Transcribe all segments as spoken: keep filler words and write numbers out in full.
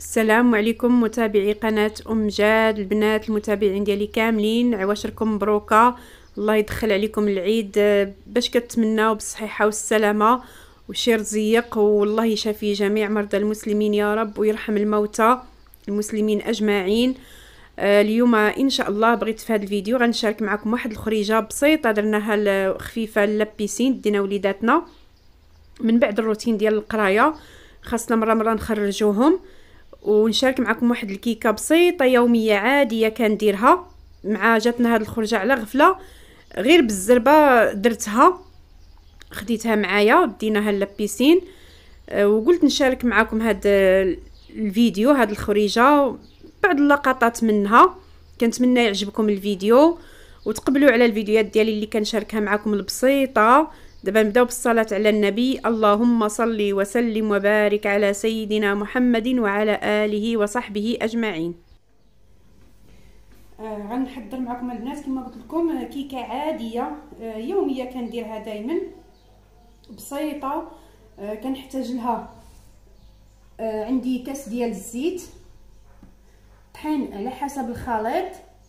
السلام عليكم متابعي قناة ام جاد، البنات المتابعين ديالي كاملين، عواشركم مبروكه. الله يدخل عليكم العيد باش كتمناو بالصحيحه والسلامه وشي رزيق، والله يشافي جميع مرضى المسلمين يا رب ويرحم الموتى المسلمين اجمعين. آه اليوم ان شاء الله بغيت في هذا الفيديو غنشارك معكم واحد الخريجه بسيطه درناها خفيفه لابيسين دينا وليداتنا من بعد الروتين ديال القرايه، خاصنا مره مره نخرجوهم، ونشارك معكم واحد الكيكه بسيطه يوميه عاديه كنديرها. مع جاتنا هاد الخرجه على غفله غير بالزربه درتها، خديتها معايا ديناها لابيسين، وقلت نشارك معكم هاد الفيديو هاد الخريجه بعض اللقطات منها. كنتمنى يعجبكم الفيديو وتقبلوا على الفيديوهات ديالي اللي كنشاركها معكم البسيطه. دابا نبداو بالصلاه على النبي. اللهم صل وسلم وبارك على سيدنا محمد وعلى اله وصحبه اجمعين. آه غنحضر معكم البنات كما قلت لكم كيكه عاديه آه يوميه كنديرها دائما بسيطه. آه كنحتاج لها آه عندي كاس ديال الزيت، طحين على حسب الخليط،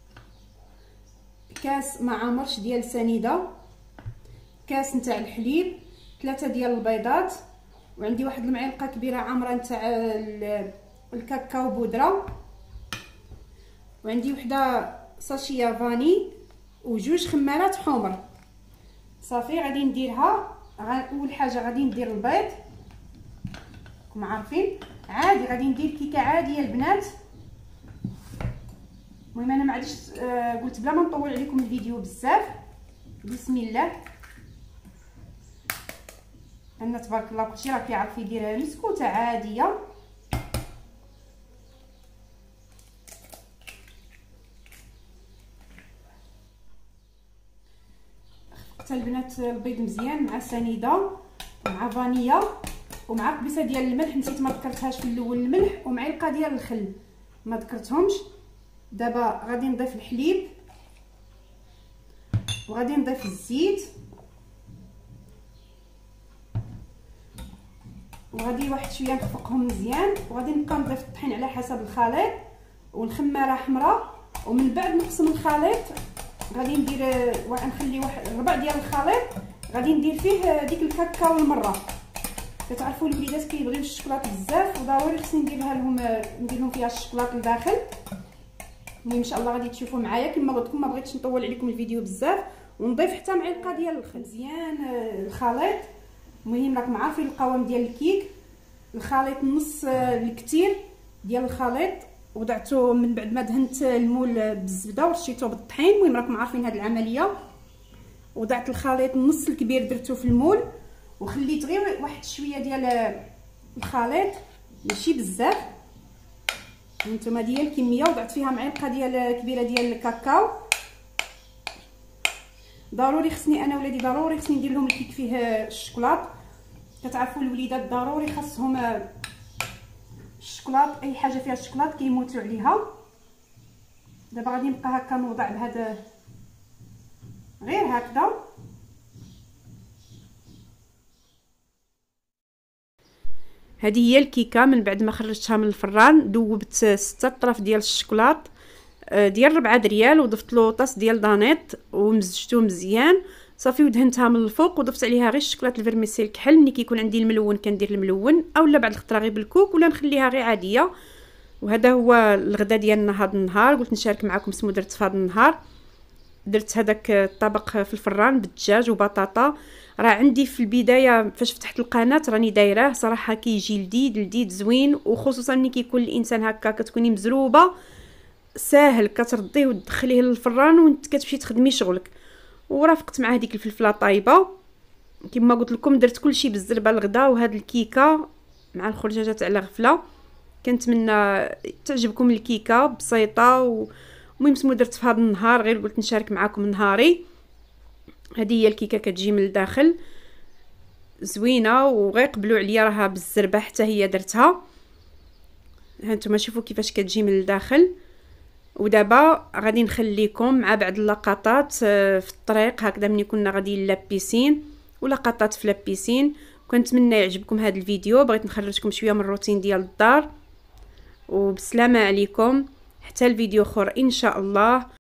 كاس مع مرش ديال سنيده، كاس نتاع الحليب، ثلاثه ديال البيضات، وعندي واحد المعلقه كبيره عامره نتاع الكاكاو بودره، وعندي وحده ساشيه فاني، وجوج خمارات حمر. صافي غادي نديرها. اول حاجه غادي ندير البيض راكم عارفين عادي، غادي ندير كيكه عاديه البنات. المهم انا ما عادش آه قلت بلا ما نطول عليكم الفيديو بزاف. بسم الله. انا تبارك الله كلشي راه كيعرف يدير مسكوته عاديه. خفقت البنات البيض مزيان مع سنيده ومع فانيلا ومع قبيصه ديال الملح، نسيت ما ذكرتهاش في الاول، الملح ومعلقه ديال الخل ما ذكرتهمش. دابا غادي نضيف الحليب وغادي نضيف الزيت وغادي واحد شويه نخفقهم مزيان، وغادي نبقى نضيف الطحين على حسب الخليط والخماره حمراء. ومن بعد نقسم الخليط غادي ندير نخلي واحد ربع ديال الخليط غادي ندير فيه ديك الكاكاو المره. كتعرفوا الوليدات كيبغيو الشوكولاط بزاف وضروري خصني نديرها لهم، ندير لهم فيها الشوكولاط لداخل. المهم ان شاء الله غادي تشوفوا معايا. كما قلت لكم ما بغيتش نطول عليكم الفيديو بزاف، ونضيف حتى معلقه ديال الخل مزيان الخليط. المهم راكم عارفين القوام ديال الكيك، الخليط نص الكثير ديال الخليط وضعته من بعد ما دهنت المول بالزبده ورشيته بالطحين. المهم راكم عارفين هذه العمليه. وضعت الخليط النص الكبير درته في المول وخليت غير واحد شويه ديال الخليط ماشي بزاف. هانتوما ديال الكميه، وضعت فيها معلقه ديال كبيره ديال الكاكاو. ضروري خصني انا ولادي ضروري خصني ندير لهم الكيك فيه الشوكولاط. كتعرفوا الوليدات ضروري خاصهم الشوكولاط، اي حاجه فيها الشوكولاط كيموتوا عليها. دابا غادي نبقى هكا نوضع بهذا غير هكذا. هذه هي الكيكه من بعد ما خرجتها من الفران. دوبت ستة اطراف ديال الشوكولاط ديال ربعة دريال وضفت له طاس ديال دانيت ومزجته مزيان صافي، ودهنتها من الفوق وضفت عليها غير الشوكولاط الفرميسيل كحل. ملي كيكون عندي الملون كندير الملون، اولا بعد الخطره غير بالكوك ولا نخليها غير عاديه. وهذا هو الغدا ديالنا هذا النهار، قلت نشارك معكم سمو درت في هذا النهار. درت هذاك الطبق في الفران بالدجاج وبطاطا. راه عندي في البدايه فاش فتحت القناه راني دايراه صراحه كيجي لذيذ لذيذ زوين، وخصوصا ملي كيكون الانسان هكا كتكوني مزروبه ساهل كترديه وتدخليه للفران وانت كتمشي تخدمي شغلك. ورافقت معاه ديك الفلفله طايبه كما قلت لكم. درت كلشي بالزربه الغدا وهاد الكيكه مع الخرجاجات على غفله. كنتمنى تعجبكم الكيكه بسيطه. ومهم سمو درت في هذا النهار غير قلت نشارك معكم نهاري. هذه هي الكيكه كتجي من الداخل زوينه وغير قبلوا عليا راها بالزربه حتى هي درتها. هانتوما شوفوا كيفاش كتجي من الداخل. ودابا غادي نخليكم مع بعض اللقطات في الطريق هكذا ملي كنا غاديين لابيسين ولقطات في لابيسين. كنتمنى يعجبكم هذا الفيديو. بغيت نخرجكم شويه من الروتين ديال الدار. وبسلامة عليكم حتى الفيديو اخر ان شاء الله.